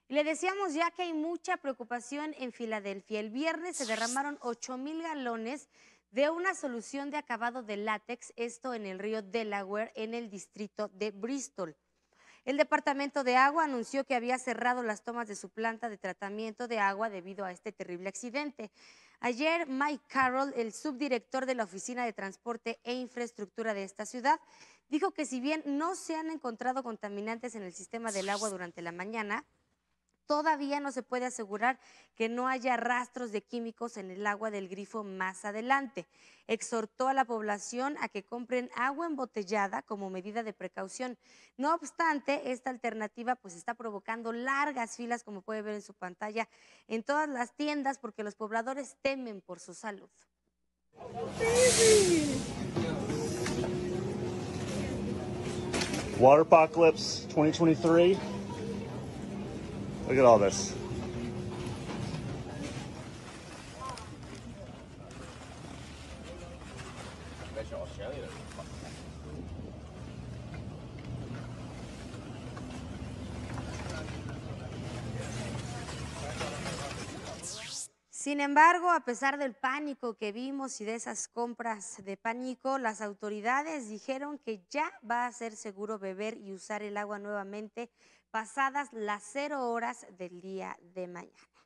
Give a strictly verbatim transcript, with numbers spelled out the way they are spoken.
Y le decíamos ya que hay mucha preocupación en Filadelfia. El viernes se derramaron ocho mil galones de una solución de acabado de látex, esto en el río Delaware, en el distrito de Bristol. El Departamento de Agua anunció que había cerrado las tomas de su planta de tratamiento de agua debido a este terrible accidente. Ayer, Mike Carroll, el subdirector de la Oficina de Transporte e Infraestructura de esta ciudad, dijo que si bien no se han encontrado contaminantes en el sistema del agua durante la mañana, todavía no se puede asegurar que no haya rastros de químicos en el agua del grifo más adelante. Exhortó a la población a que compren agua embotellada como medida de precaución. No obstante, esta alternativa pues está provocando largas filas, como puede ver en su pantalla, en todas las tiendas porque los pobladores temen por su salud. Water Apocalypse twenty twenty-three. Look at all this. Sin embargo, a pesar del pánico que vimos y de esas compras de pánico, las autoridades dijeron que ya va a ser seguro beber y usar el agua nuevamente pasadas las cero horas del día de mañana.